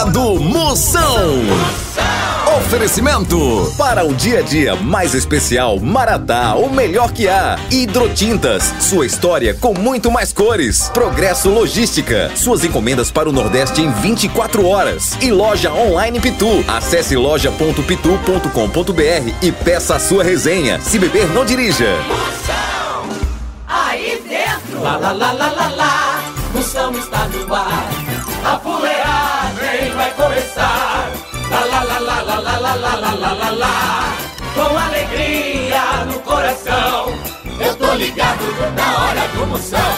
começando Moção. Oferecimento para um dia a dia mais especial, Maratá, o melhor que há. Hidrotintas, sua história com muito mais cores. Progresso Logística, suas encomendas para o Nordeste em 24 horas. E loja online Pitu. Acesse loja.pitu.com.br e peça a sua resenha. Se beber, não dirija. Moção, aí dentro. Lá, lá, lá, lá, lá, lá. Moção está no ar. A fuleagem vai começar. Lá, lá, lá, lá, lá, lá, lá, lá, lá, lá, lá, lá. Com alegria no coração, eu tô ligado na hora do Moção.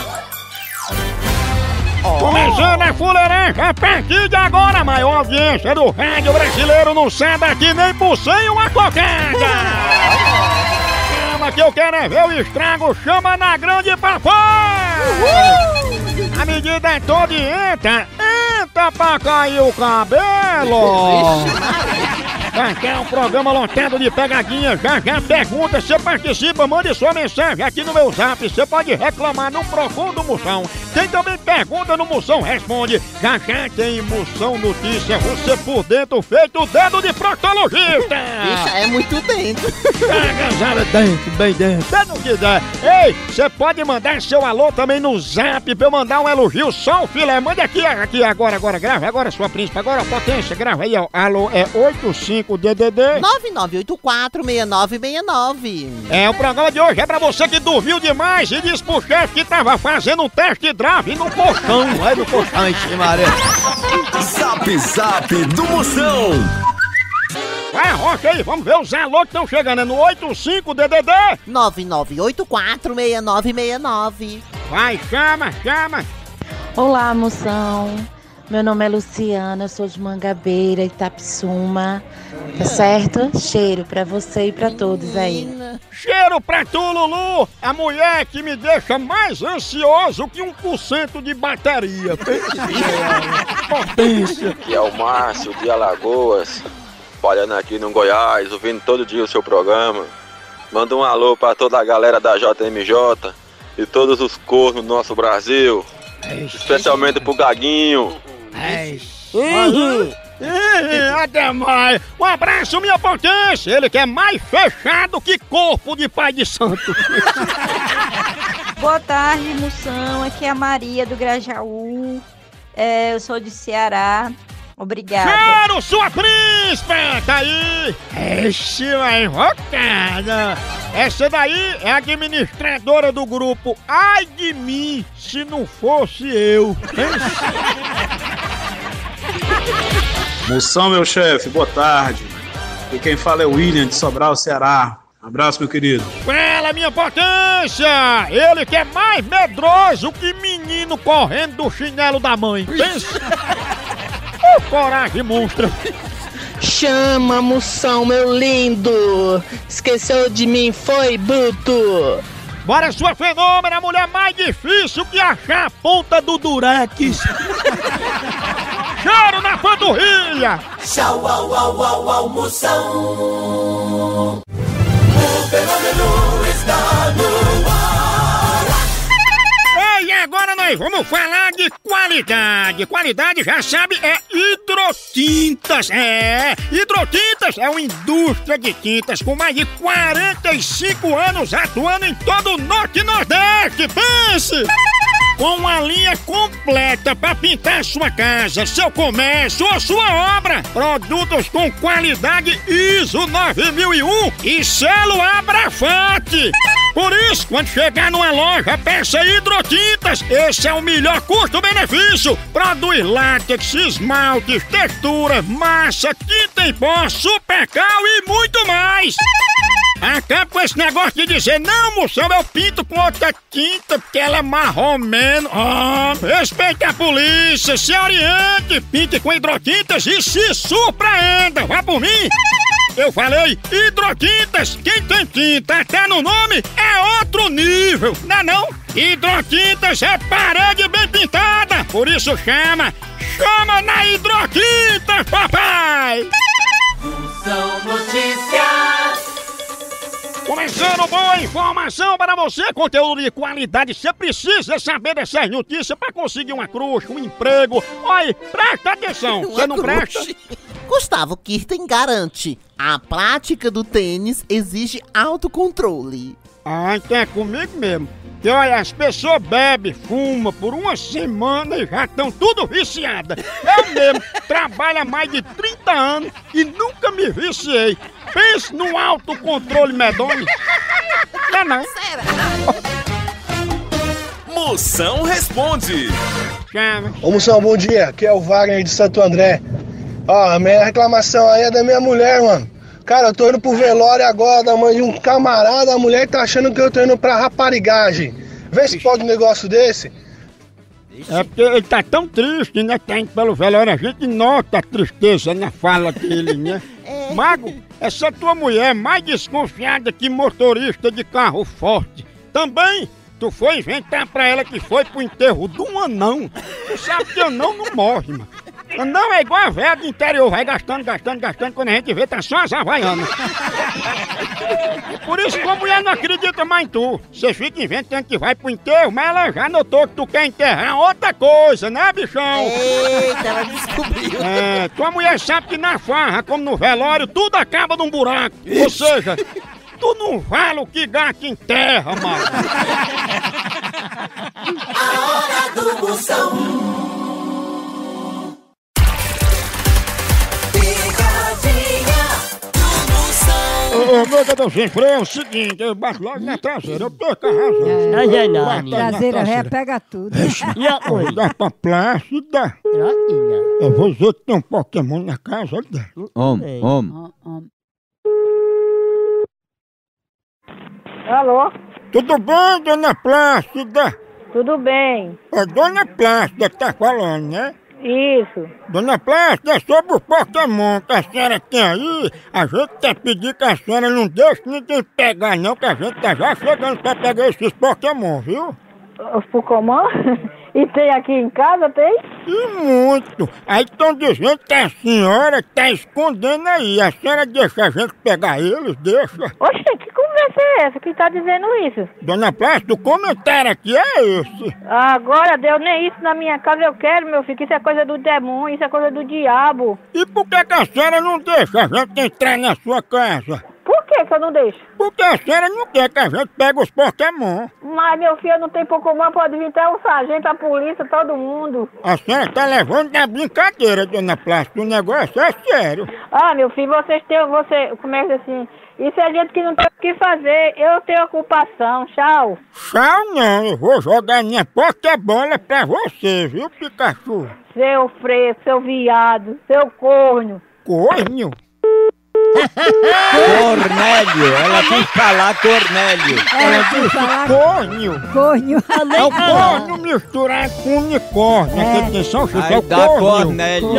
Começando a fuleiragem a partir de agora, a maior audiência do rádio brasileiro não sai daqui nem por sem uma cocada. Chama que eu quero é ver o estrago, chama na grande papai. A medida é toda e entra pra cair o cabelo. Aqui é um programa lotado de pegadinhas, já pergunta, você participa, mande sua mensagem aqui no meu zap, você pode reclamar no Profundo Moção. Tem também pergunta no Moção Responde, já tem Moção Notícia, você por dentro feito dedo de proctologista. Isso é muito dentro. Agasalha dentro, bem dentro, você não quiser. Ei, você pode mandar seu alô também no zap pra eu mandar um elogio, só o filé, mande aqui agora, grava agora sua príncipe, agora a potência, grava aí, ó, alô, é 85DDD 99846969. É, o programa de hoje é pra você que dormiu demais e disse pro chefe que tava fazendo um test drive no colchão. Vai no colchão, enche, Maria. Zap Zap do Moção. Vai, arrocha aí, vamos ver os alô que estão chegando, é no 85DDD 99846969. Vai, chama. Olá, Moção. Meu nome é Luciana, eu sou de Mangabeira, Itapissuma. Tá certo? Cheiro pra você e pra todos aí. Cheiro pra tu, Lulu! A mulher que me deixa mais ansioso que 1% de bateria. Potência. Aqui é o Márcio de Alagoas, trabalhando aqui no Goiás, ouvindo todo dia o seu programa. Manda um alô pra toda a galera da JMJ e todos os cornos do nosso Brasil. Especialmente pro Gaguinho. Até mais. Um abraço, minha potência. Ele que é mais fechado que corpo de pai de santo. Boa tarde, Moção. Aqui é a Maria do Grajaú. Eu sou de Ceará. Obrigada. Quero sua príncipe! Tá aí! Esse vai invocada! Essa daí é a administradora do grupo. Ai de mim, se não fosse eu! Moção, meu chefe, boa tarde. E quem fala é o William de Sobral, Ceará. Um abraço, meu querido. Fala, minha potência! Ele que é mais medroso que menino correndo do chinelo da mãe. Pensa! Coragem, monstro! Chama, Moção, meu lindo! Esqueceu de mim, foi, bruto! Bora, sua fenômena, a mulher mais difícil que achar a ponta do durex! Cheiro na panturrilha! Tchau, au, au, au, au, Moção. O fenômeno está no ar. E agora nós vamos falar de qualidade. Qualidade, já sabe, é Hidrotintas. Hidrotintas é uma indústria de tintas com mais de 45 anos atuando em todo o Norte e Nordeste. Pense! Com uma linha completa para pintar sua casa, seu comércio ou sua obra. Produtos com qualidade ISO 9001 e selo Abrafate. Por isso, quando chegar numa loja, peça Hidrotintas. Esse é o melhor custo-benefício. Produz látex, esmaltes, texturas, massa, tinta em pó, supercal e muito mais. Acaba com esse negócio de dizer, não, Moção, eu pinto com outra tinta porque ela é marromeno. Respeite a polícia, se oriente, pinte com Hidrotintas e se surpreenda. Vá por mim. Eu falei Hidrotintas, quem tem tinta até no nome é outro nível, não é não? Hidrotintas é parede bem pintada, por isso chama na Hidrotintas, papai! São notícias. Começando boa informação para você, conteúdo de qualidade. Você precisa saber dessas notícias para conseguir uma cruz, um emprego. Olha, presta atenção, você não presta? Gustavo Kirten garante: a prática do tênis exige autocontrole. Ah, então é comigo mesmo. E olha, as pessoas bebem, fumam por uma semana e já estão tudo viciadas. Eu mesmo trabalho há mais de 30 anos e nunca me viciei. Pense no autocontrole medonho. Não, não. Moção responde. Chama. Ô Moção, bom dia. Aqui é o Wagner de Santo André. Ó, a minha reclamação aí é da minha mulher, mano. Cara, eu tô indo pro velório agora da mãe de um camarada, a mulher tá achando que eu tô indo pra raparigagem. Vê se pode um negócio desse. É porque ele tá tão triste, né? Tá indo pelo velório, a gente nota a tristeza na fala dele, né? Mago, essa tua mulher é mais desconfiada que motorista de carro forte. Também, tu foi inventar pra ela que foi pro enterro de um anão. Tu sabe que anão não morre, mano. Anão é igual a velha do interior, vai gastando, quando a gente vê, tá só as havaianas. Por isso que a mulher não acredita mais em tu. Você fica inventando que vai pro enterro, mas ela já notou que tu quer enterrar outra coisa, né, bichão? Eita, ela descobriu. É, tua mulher sabe que na farra, como no velório, tudo acaba num buraco. Ou seja, tu não vale o que gato enterra, mano. A hora do Moção. Ô, meu Deus, sempre é o seguinte, eu bato logo na traseira, eu perco a razão. Traseira ré pega tudo. E a coisa? Dá pra plácida. Eu vou dizer que tem um Pokémon na casa dela. Homem. Alô? Tudo bem, dona Plácida? Tudo bem. É dona Plácida que tá falando, né? Isso. Dona Plácida, é sobre o Pokémon que a senhora tem aí, a gente quer pedir que a senhora não deixe ninguém pegar não, que a gente tá já chegando pra pegar esses Pokémon, viu? Os Pokémon? E tem aqui em casa, tem? E muito! Aí estão dizendo que a senhora tá escondendo aí, a senhora deixa a gente pegar eles, deixa? Oxe, que conversa é essa? Quem tá dizendo isso? Dona Plácida, o comentário aqui é esse. Agora, Deus, nem isso na minha casa eu quero, meu filho, que isso é coisa do demônio, isso é coisa do diabo. E por que a senhora não deixa a gente entrar na sua casa? Por que eu não deixo? Porque a senhora não quer que a gente pegue os Pokémon. Mas, meu filho, não tem Pokémon, pode vir até o sargento, a polícia, todo mundo. A senhora tá levando na brincadeira, dona Plácida, o negócio é sério. Ah, meu filho, como é que assim, isso é gente que não tem o que fazer, eu tenho ocupação, tchau. Tchau não, eu vou jogar minha Pokébola pra você, viu, Pikachu? Seu freio, seu viado, seu corno. Corno? Cornélio, ela quis falar Cornélio. Ela disse corno. Corno. É o corno misturado com unicórnio. Atenção, Chico, é o corno.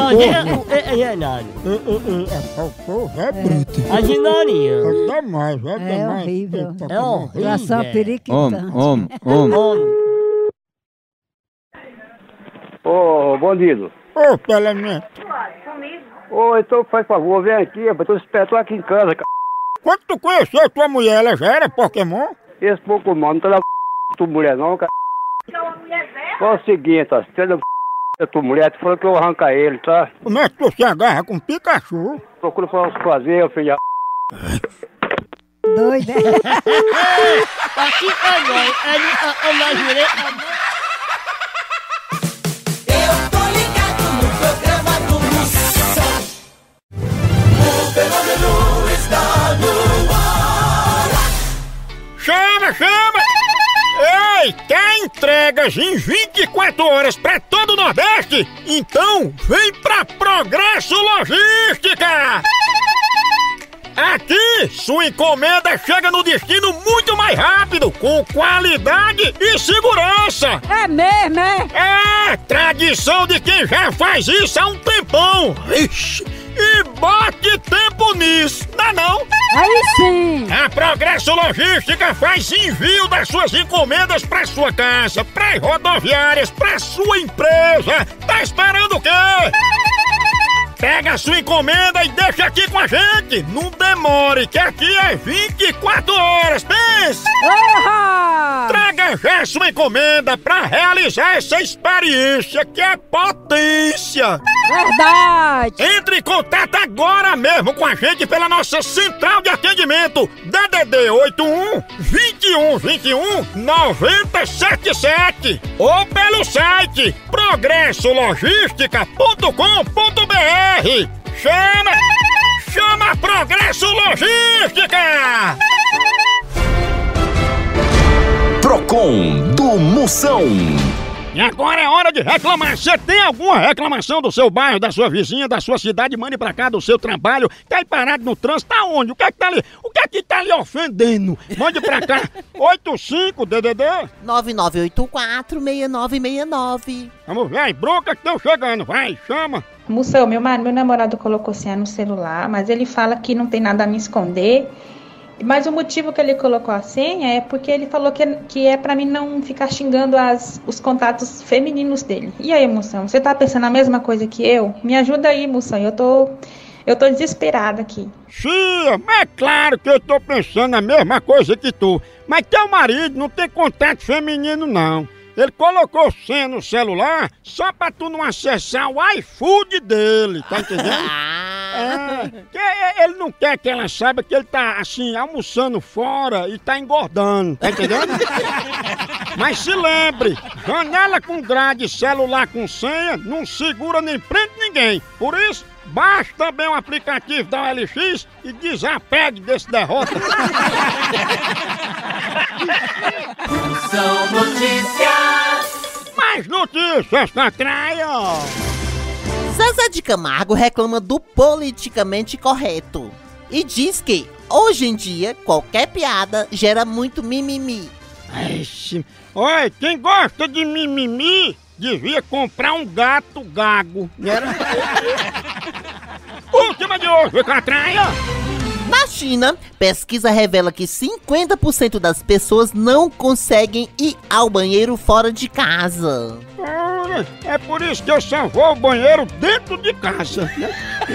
É bruto. A ginorinha. É demais, é demais. É horrível. É horrível. Já só periquitante. Homem. Ô, bandido. Ô, Pelemento. Ô, então faz favor, vem aqui, rapaz, tô aqui em casa, cara. Quando tu conheceu tua mulher, ela já era Pokémon? Esse Pokémon não tá da tua mulher não, cara. Ó, é o seguinte, ó, se tu é tua mulher, tu falou que eu arranco ele, tá? Como é que tu se agarra com Pikachu? Procura fazer, filho. Doido, é? Aqui é nós, eu imaginei. Chama! Ei, quer entregas em 24 horas pra todo o Nordeste? Então vem pra Progresso Logística! Aqui, sua encomenda chega no destino muito mais rápido, com qualidade e segurança! É mesmo, é? É, tradição de quem já faz isso há um tempão! Ixi, e bote tempo nisso, não? Aí sim! A Progresso Logística faz envio das suas encomendas pra sua casa, pras rodoviárias, pra sua empresa! Tá esperando o quê? Pega a sua encomenda e deixa aqui com a gente. Não demore, que aqui é 24 horas. Pense! Traga já sua encomenda pra realizar essa experiência que é potência. Verdade! Entre em contato agora mesmo com a gente pela nossa central de atendimento DDD 81 21 21 9077 ou pelo site progressologística.com.br. Chama Progresso Logística! Procon do Moção. E agora é hora de reclamar. Você tem alguma reclamação do seu bairro, da sua vizinha, da sua cidade? Mande pra cá, do seu trabalho. Tá aí parado no trânsito, tá onde? O que é que tá ali? O que é que tá lhe ofendendo? Mande pra cá. 85 DDD 9984-6969. Vamos ver as broncas que estão chegando. Vai, chama. Moção, meu namorado colocou senha no celular, mas ele fala que não tem nada a me esconder. Mas o motivo que ele colocou a senha é porque ele falou que é pra mim não ficar xingando os contatos femininos dele. E aí, Moção, você tá pensando a mesma coisa que eu? Me ajuda aí, Moção, eu tô desesperada aqui. Tia, é claro que eu tô pensando a mesma coisa que tu. Mas teu marido não tem contato feminino, não. Ele colocou senha no celular só pra tu não acessar o iFood dele, tá entendendo? Ele não quer que ela saiba que ele tá, assim, almoçando fora e tá engordando, tá entendendo? Mas se lembre, janela com grade, celular com senha, não segura nem prende ninguém. Por isso, baixe também o aplicativo da OLX e desapegue desse derrota. São notícias. Mais notícias na traia. Zezé de Camargo reclama do politicamente correto e diz que, hoje em dia, qualquer piada gera muito mimimi. Olha, quem gosta de mimimi devia comprar um gato gago. Última de hoje, Catraia. Na China, pesquisa revela que 50% das pessoas não conseguem ir ao banheiro fora de casa. É por isso que eu só vou ao banheiro dentro de casa, né?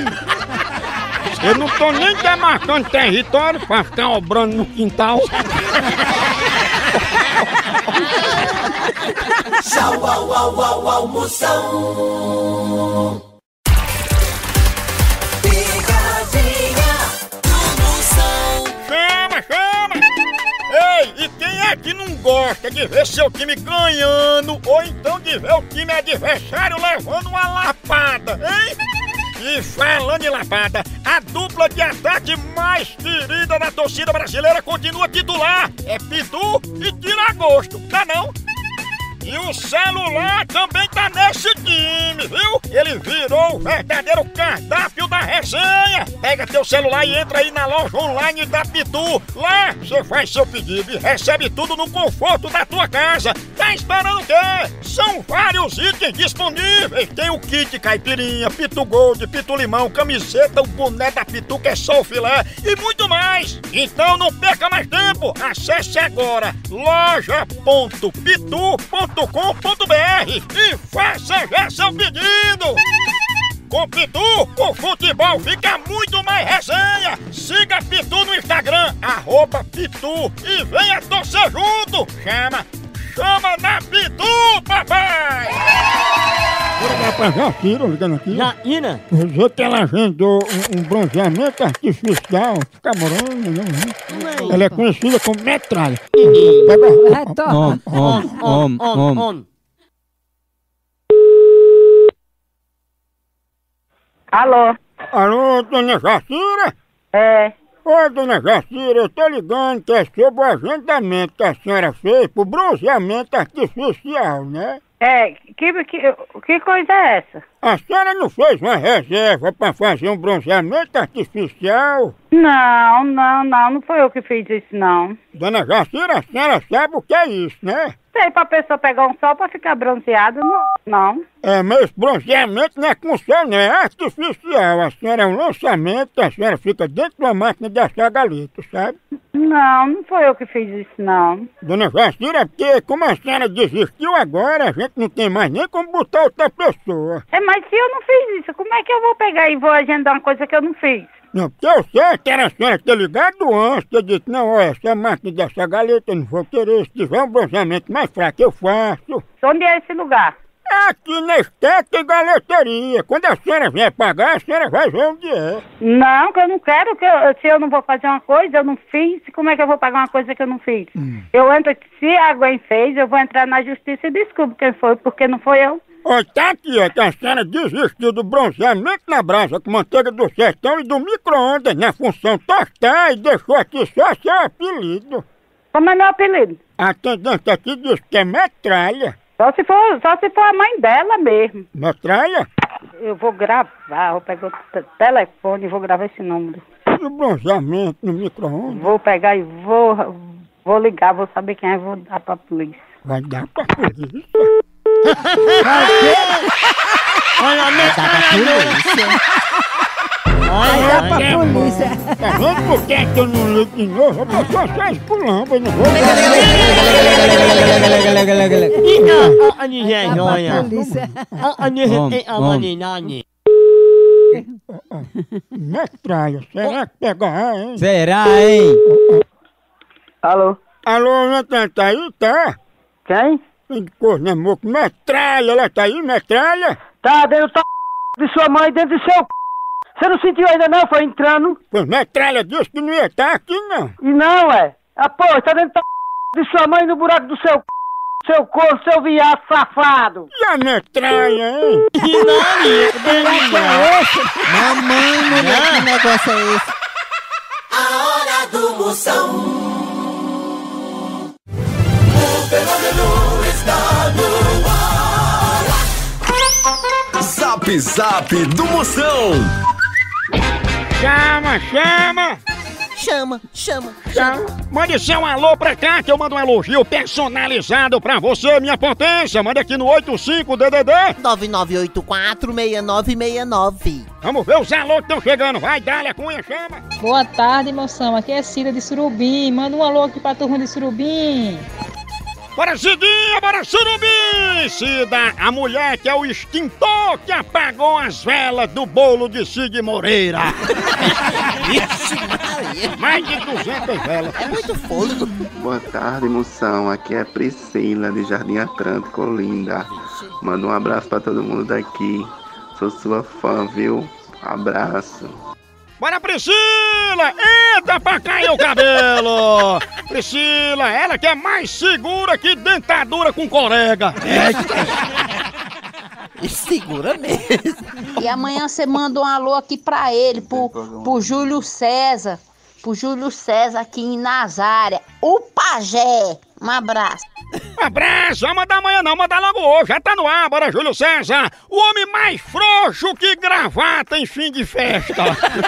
Eu não tô nem demarcando território pra ficar obrando no quintal. Tchau, au, Moção. Chama! Ei, e quem é que não gosta de ver seu time ganhando ou então de ver o time adversário levando uma lapada, hein? E falando em lapada, a dupla de ataque mais querida da torcida brasileira continua titular. É Pitu e Tiragosto, tá não? E o celular também tá nesse time, viu? Ele virou o verdadeiro cardápio da resenha. Pega teu celular e entra aí na loja online da Pitu. Lá você faz seu pedido e recebe tudo no conforto da tua casa. Tá esperando o quê? São vários itens disponíveis. Tem o kit caipirinha, Pitu Gold, Pitu Limão, camiseta, o boné da Pitu que é só o filé e muito mais. Então não perca mais tempo. Acesse agora loja.pitu.com.br e faça já seu pedido! Com Pitu, o futebol fica muito mais resenha! Siga Pitu no Instagram, @Pitu e venha torcer junto! Chama na Pitu, papai! Vou ligar pra Jacira, ligando aqui. Jaina? Você que ela agendou um bronzeamento artificial, fica morando, né? Ela é conhecida como metralha. Alô, dona Jacira? É. Ô, dona Jacira, eu tô ligando que é sobre o agendamento que a senhora fez pro bronzeamento artificial, né? É, que coisa é essa? A senhora não fez uma reserva pra fazer um bronzeamento artificial? Não foi eu que fiz isso, não. Dona Jacira, a senhora sabe o que é isso, né? sei, pra pessoa pegar um sol pra ficar bronzeado, não. É, mas bronzeamento não é com sol, não, é artificial. A senhora é um lançamento, a senhora fica dentro da máquina de assar galeta, sabe? Não foi eu que fiz isso, não. Dona Jacira, porque como a senhora desistiu agora, a gente não tem mais nem como botar outra pessoa. É, mas se eu não fiz isso, como é que eu vou pegar e vou agendar uma coisa que eu não fiz? Não, porque eu sei que era a senhora ter ligado antes, eu disse, não, olha, essa máquina dessa galeta eu não vou querer, se tiver um bronzeamento mais fraco eu faço. Onde é esse lugar? É aqui na Estética e Galeteria. Quando a senhora vier pagar, a senhora vai ver onde é. Não, que eu não quero, se eu não vou fazer uma coisa, eu não fiz, como é que eu vou pagar uma coisa que eu não fiz? Eu entro, se alguém fez, eu vou entrar na justiça e descubro quem foi, porque não foi eu. Olha, tá aqui, ó, que a senhora desistiu do bronzeamento na brasa com manteiga do sertão e do micro-ondas na função tostar e deixou aqui só seu apelido. Como é meu apelido? A atendente aqui diz que é metralha. Só se for a mãe dela mesmo. Metralha? Eu vou gravar, vou pegar o telefone e vou gravar esse número. No bronzeamento, no micro-ondas? Vou pegar e vou ligar, vou saber quem é, vou dar pra polícia. Vai dar pra polícia? Olha a polícia. Olha pra polícia. Tá vendo por que eu não ligo de novo? Eu tô só esculando, eu não vou... Metralha, será que pegar, hein? Será, hein? Alô? Alô, Natan, tá aí, tá? Quem? Coisa, né, moço? Metralha, ela tá aí, metralha? Tá dentro de sua mãe, dentro do seu Você não sentiu ainda não? Foi entrando. Pois metralha disse que não ia estar aqui, não. E não, é? Ah, pô, tá dentro de sua mãe no buraco do seu corpo, seu viado safado. E a metralha, hein? Que buraco é esse? Mamãe, mulher, que negócio é esse? A hora do Moção. O fenômeno está no ar. Zap Zap do Moção. Chama. Mande seu alô pra cá que eu mando um elogio personalizado pra você, minha potência. Mande aqui no 85-DDD 99846969. Vamos ver os alô que estão chegando. Vai, Dália Cunha, chama. Boa tarde, moção. Aqui é Cida de Surubim. Manda um alô aqui pra turma de Surubim. Bora, Cidinha, bora, Surubim! Cida, a mulher que é o extintor que apagou as velas do bolo de Cid Moreira. Mais de 200 velas. É muito fôlego. Boa tarde, moção. Aqui é Priscila, de Jardim Atlântico, Olinda. Manda um abraço pra todo mundo daqui. Sou sua fã, viu? Abraço. Bora, Priscila! Eita, pra cair o cabelo! Priscila, ela que é mais segura que dentadura com corega. Segura mesmo. E amanhã você manda um alô aqui pra ele, pro Júlio César. Pro Júlio César aqui em Nazária. O pajé. Um abraço. Abraço, vai mandar amanhã não, mandar logo hoje, já tá no ar, bora Júlio César, o homem mais frouxo que gravata em fim de festa.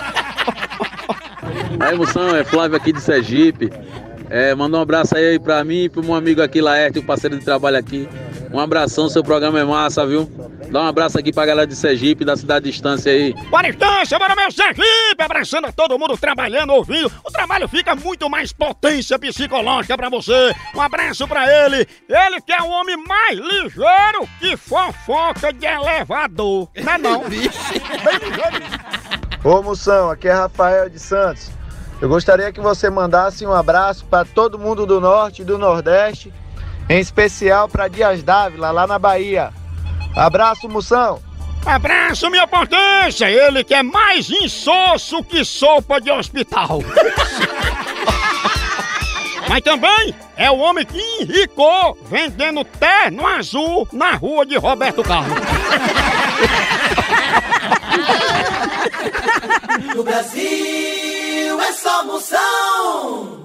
Aí, moção, é Flávio aqui de Sergipe. Manda um abraço aí pra mim e pro meu amigo aqui, Laerte, o parceiro de trabalho aqui. Um abração, seu programa é massa, viu? Dá um abraço aqui pra galera de Sergipe, da cidade de Estância aí. Bora Estância, bora meu Sergipe, abraçando a todo mundo trabalhando, ouvindo. O trabalho fica muito mais potência psicológica pra você. Um abraço pra ele. Ele que é o homem mais ligeiro que fofoca de elevador. Não é não? Bem ligeiro. Ô moção, aqui é Rafael de Santos. Eu gostaria que você mandasse um abraço para todo mundo do Norte e do Nordeste, em especial para Dias Dávila, lá na Bahia. Abraço, moção! Abraço, minha potência! Ele que é mais insosso que sopa de hospital. Mas também é o homem que enricou vendendo terno azul na rua de Roberto Carlos. No Brasil é só Moção.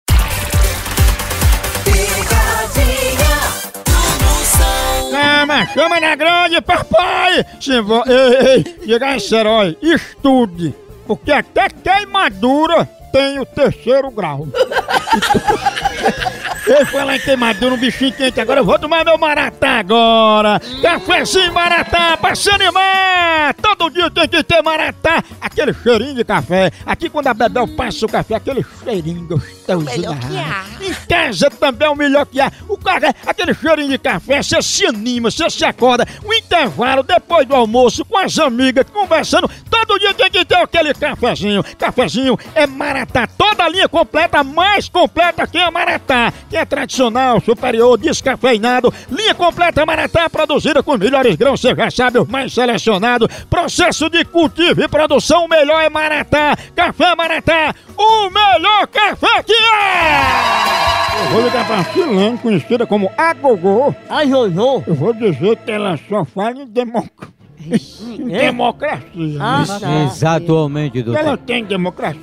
Picadinha do Moção. Chama na grande, papai! Ei, diga a esse herói, estude, porque até queimadura tem o 3º grau. Eu falar em queimadura, um bichinho quente agora, eu vou tomar meu Maratá agora. Cafézinho Maratá, pra se animar. Todo dia tem que ter Maratá. Aquele cheirinho de café. Aqui quando a Bebel passa o café, aquele cheirinho gostoso. O melhor que há. Em casa também é o melhor que há. O café, aquele cheirinho de café, você se anima, você se acorda. O intervalo, depois do almoço, com as amigas, conversando. Todo dia tem que ter aquele cafezinho. Cafezinho é Maratá. Toda a linha completa, mais completa que a Maratá. Que é tradicional, superior, descafeinado. Linha completa Maratá, produzida com os melhores grãos, você já sabe, os mais selecionados. Processo de cultivo e produção, o melhor é Maratá. Café Maratá, o melhor café que é! Eu vou ligar pra Silene, conhecida como a Gogô. A Jojo. Eu vou dizer que ela só fala em democracia. Exatamente, doutor. Ela tem democracia.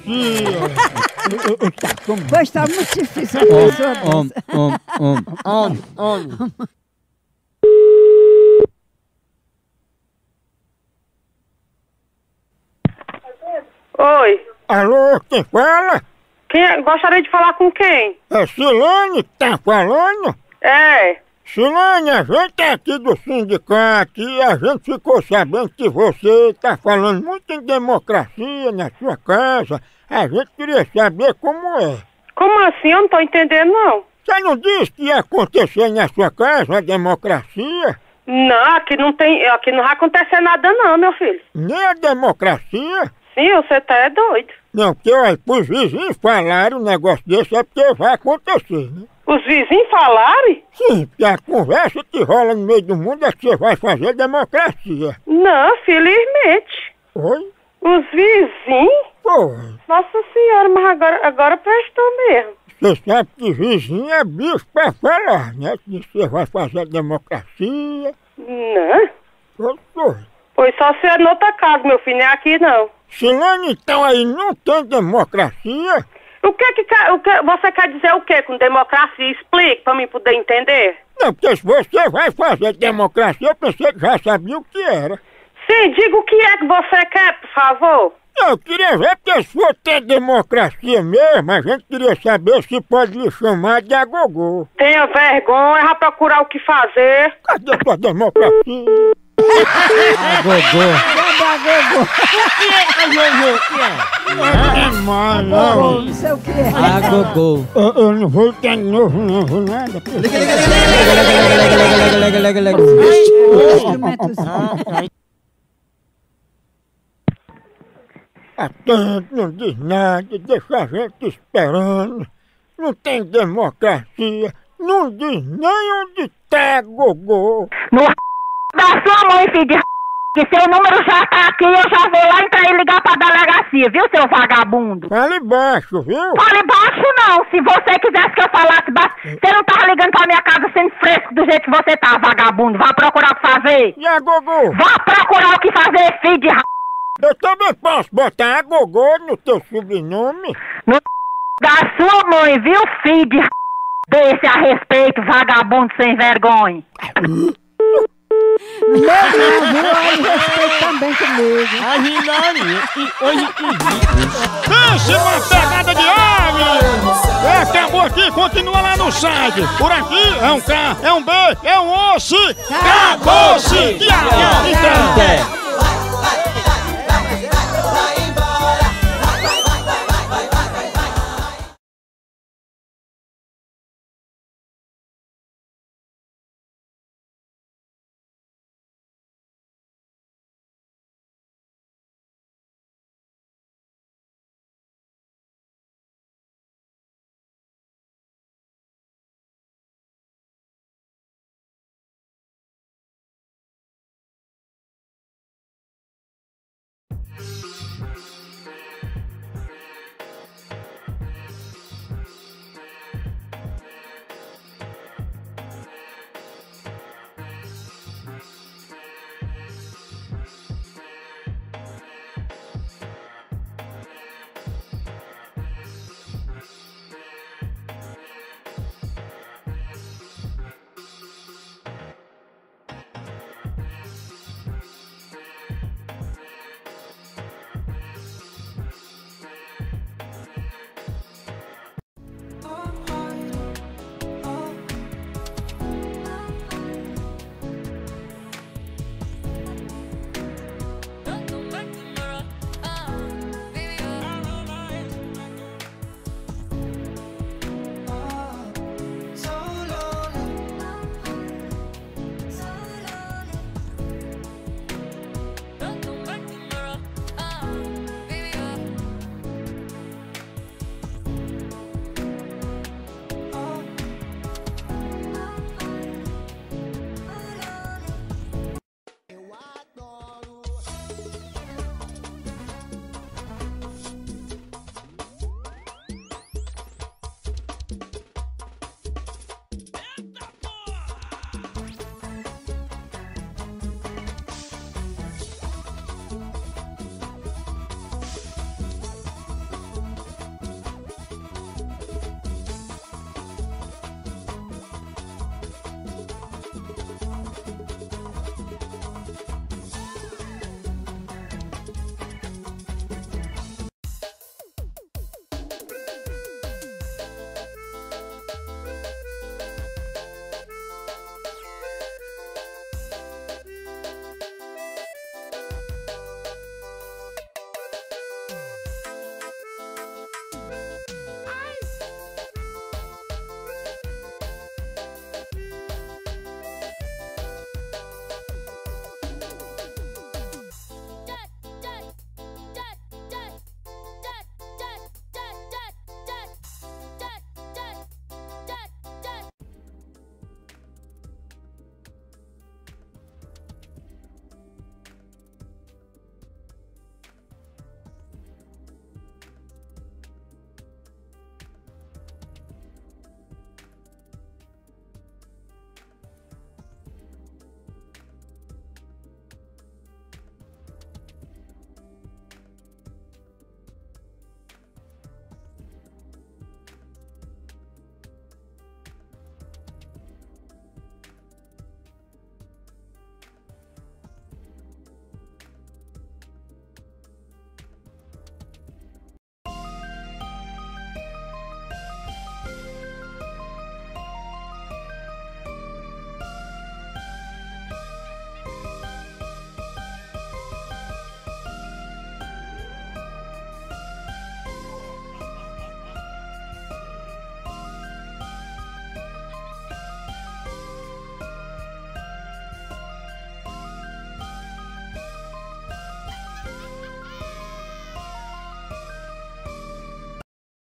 Pois tá muito difícil a pessoa dessa. Oi. Alô, quem fala? Gostaria de falar com quem? É Silene que tá falando? É. Silene, a gente é aqui do sindicato e a gente ficou sabendo que você tá falando muito em democracia na sua casa. A gente queria saber como é. Como assim? Eu não tô entendendo, não. Você não disse que ia acontecer na sua casa a democracia? Não, aqui não vai acontecer nada não, meu filho. Nem a democracia? Sim, você tá doido. Não, porque olha, pros vizinhos falarem um negócio desse é porque vai acontecer, né? Os vizinhos falarem? Sim, porque a conversa que rola no meio do mundo é que você vai fazer democracia. Não, felizmente. Oi? Os vizinhos? Oi. Nossa senhora, mas agora prestou mesmo. Você sabe que vizinho é bicho pra falar, né? Que você vai fazer democracia. Não. Oi. Pois só se é noutra casa, meu filho, não é aqui não. Silene, então aí não tem democracia? O que você quer dizer o que com democracia? Explique pra mim poder entender. Não, porque se você vai fazer democracia, eu pensei que já sabia o que era. Sim, diga o que é que você quer, por favor. Eu queria ver, porque se for ter democracia mesmo, a gente queria saber se pode lhe chamar de agogô. Tenha vergonha, vai procurar o que fazer. Cadê sua democracia? Agogô. O que é a Jojo? O que é? Não é mais, não. Não sei o que é. Agogô. Eu não vou ter novo, não vou nada. Atento, não diz nada, deixa a gente esperando. Não tem democracia, não diz nem onde tá Gogô. No da sua mãe, filho de que seu número já tá aqui, eu já vou lá entrar e ligar pra delegacia, viu, seu vagabundo? Fale baixo, viu? Fale baixo não, se você quisesse que eu falasse baixo, você não tava ligando pra minha casa sendo fresco do jeito que você tá, vagabundo, vá procurar o que fazer. E a Gogô? Vá procurar o que fazer, filho de Eu também posso botar a Gogô no teu sobrenome? No da sua mãe, viu, filho de desse a respeito, vagabundo sem vergonha. Meu Deus, viu? Respeito também comigo. A Rinari, hoje Pense uma pegada de ave! Acabou aqui, continua lá no site. Por aqui é um K, é um B, é um osso. Acabou-se! E aí?